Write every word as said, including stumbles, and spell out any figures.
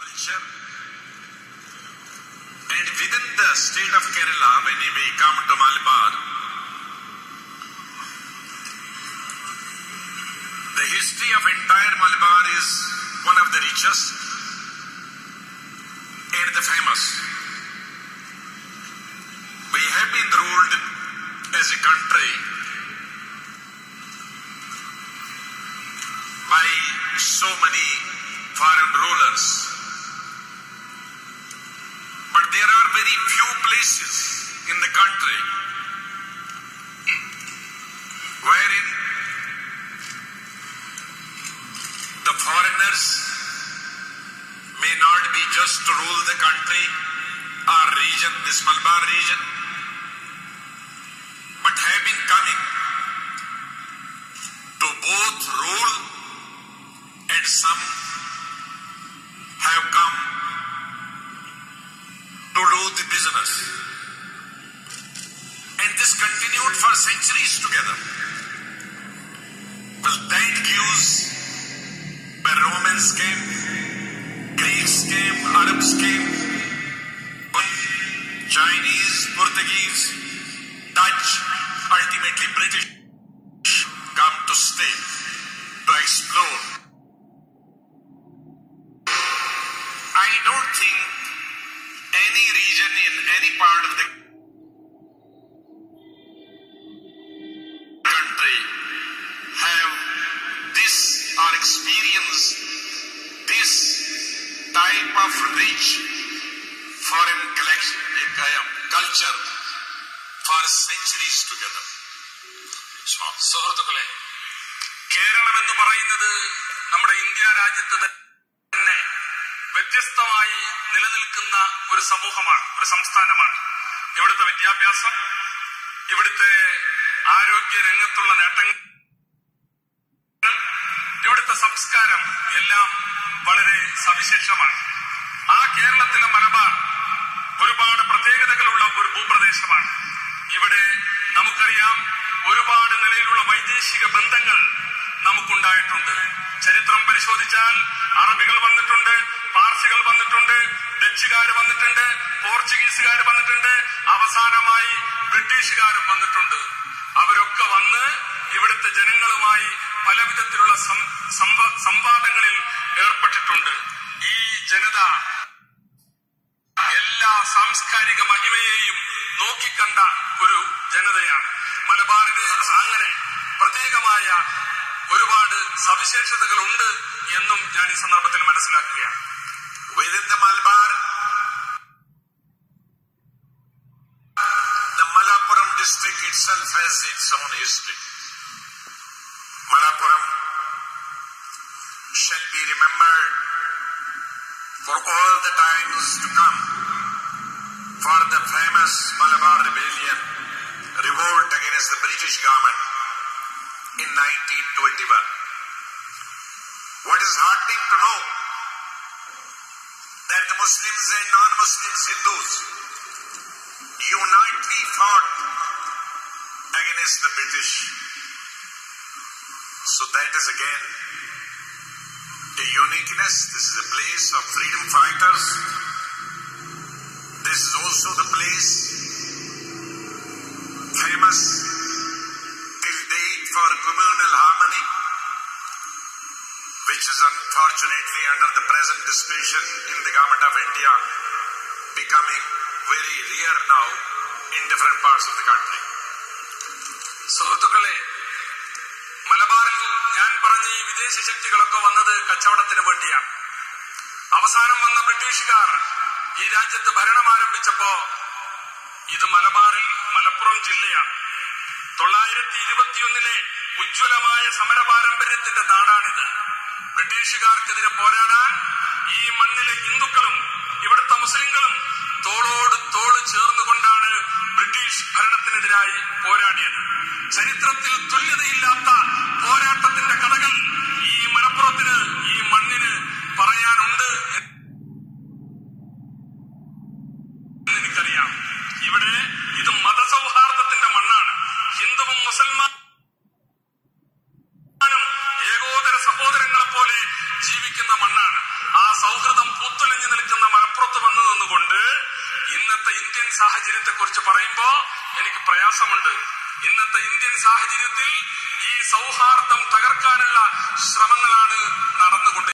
And within the state of Kerala, when we come to Malabar, the history of entire Malabar is one of the richest and the famous. We have been ruled as a country by so many foreign rulers. But there are very few places in the country wherein the foreigners may not be just to rule the country or region, this Malabar region, but have been coming to both rule, and some have come to do the business. And this continued for centuries together. Well, that gives where Romans came, Greeks came, Arabs came, Chinese, Portuguese, Dutch, ultimately British come to stay, to explore. I don't think any region in any part of the country have this or experience this type of rich foreign collection, culture for centuries together. സുഹൃത്തുക്കളെ, കേരളം എന്ന് പറയുന്നത് നമ്മുടെ India രാജ്യത്ത് തന്നെ വ്യത്യസ്തമായി നിലനിൽക്കുന്ന ഒരു സമൂഹമാണ്, ഒരു സംസ്ഥാനമാണ്. ഇവിടുത്തെ വിദ്യാഭ്യാസം, ഇവിടുത്തെ ആരോഗ്യ രംഗത്തുള്ള നേട്ടങ്ങൾ, ഇവിടുത്തെ സംസ്കാരം എല്ലാം വളരെ സവിശേഷമാണ്. ആ കേരളത്തിലെ മലബാർ ഒരുപാട് പ്രത്യേകതകളുള്ള ഒരു ഭൂപ്രദേശമാണ്. ഇവിടെ നമുക്കറിയാം, ഒരുപാട് നിലയിലുള്ള വൈദേശിക ബന്ധങ്ങൾ നമുക്കുണ്ടായിട്ടുണ്ട്. ചരിത്രം പരിശോധിച്ചാൽ അറബികൾ വന്നിട്ടുണ്ട്, പാർസികൾ വന്നിട്ടുണ്ട്, ഡച്ചുകാർ വന്നിട്ടുണ്ട്, പോർച്ചുഗീസുകാർ വന്നിട്ടുണ്ട്, അവസാനമായി ബ്രിട്ടീഷുകാരും വന്നിട്ടുണ്ട്. അവരൊക്കെ വന്ന് ഇവിടുത്തെ ജനങ്ങളുമായി പല വിധത്തിലുള്ള സംവാദങ്ങളിൽ ഏർപ്പെട്ടിട്ടുണ്ട്. ഈ ജനത എല്ലാ സാംസ്കാരിക മഹിമയെയും നോക്കിക്കണ്ട ഒരു ജനതയാണ്. മലബാറിന് അങ്ങനെ പ്രത്യേകമായ ഒരുപാട് സവിശേഷതകളുണ്ട് എന്നും ഞാൻ ഈ സന്ദർഭത്തിൽ മനസ്സിലാക്കുകയാണ്. Within the Malabar, the Malappuram district itself has its own history. Malappuram shall be remembered for all the times to come, for the famous Malabar rebellion, revolt against the British government in nineteen twenty-one. What is heartening to know that the Muslims and non-Muslims, Hindus, unitely fought against the British. So that is again a uniqueness. This is a place of freedom fighters. This is also the place famous till date for communal harmony, which is unfortunately under the present discussion in the government of India becoming very rare now in different parts of the country. സുഹൃത്തുക്കളെ, മലബാറിൽ ഞാൻ പറഞ്ഞ ഈ വിദേശ ശക്തികളൊക്കെ വന്നത് കച്ചവടത്തിന് വേണ്ടിയാണ്. അവസാനം വന്ന ബ്രിട്ടീഷുകാർ ഈ രാജ്യത്ത് ഭരണം ആരംഭിച്ചപ്പോ ഇത് മലബാറിൽ മലപ്പുറം ജില്ലയാണ്. തൊള്ളായിരത്തി ഇരുപത്തിയൊന്നിലെ ഉജ്ജ്വലമായ സമര പാരമ്പര്യത്തിന്റെ നാടാണിത്. ബ്രിട്ടീഷുകാർക്കെതിരെ പോരാടാൻ ഈ മണ്ണിലെ ഹിന്ദുക്കളും ഇവിടുത്തെ മുസ്ലിങ്ങളും തോളോട് തോള് ചേർന്നുകൊണ്ടാണ് ബ്രിട്ടീഷ് ഭരണത്തിനെതിരായി പോരാടിയത്. ചരിത്രത്തിൽ തുല്യതയില്ലാത്ത പോരാട്ടത്തിന്റെ കഥകൾ ഈ മലപ്പുറത്തിന്, ഈ മണ്ണിന് പറയാനുണ്ട് എന്നെനിക്കറിയാം. ഇവിടെ ഇത് മതസൗഹാർദ്ദത്തിന്റെ മണ്ണാണ്. ഹിന്ദുവും മുസൽമാനും ഏകോദര സഹോദരങ്ങളെ പോലെ ജീവിക്കുന്ന മണ്ണാണ്. ആ സൗഹൃദം ഇന്നത്തെ ഇന്ത്യൻ സാഹചര്യത്തെ കുറിച്ച് പറയുമ്പോ എനിക്ക് പ്രയാസമുണ്ട്. ഇന്നത്തെ ഇന്ത്യൻ സാഹചര്യത്തിൽ ഈ സൗഹാർദ്ദം തകർക്കാനുള്ള ശ്രമങ്ങളാണ് നടന്നത്.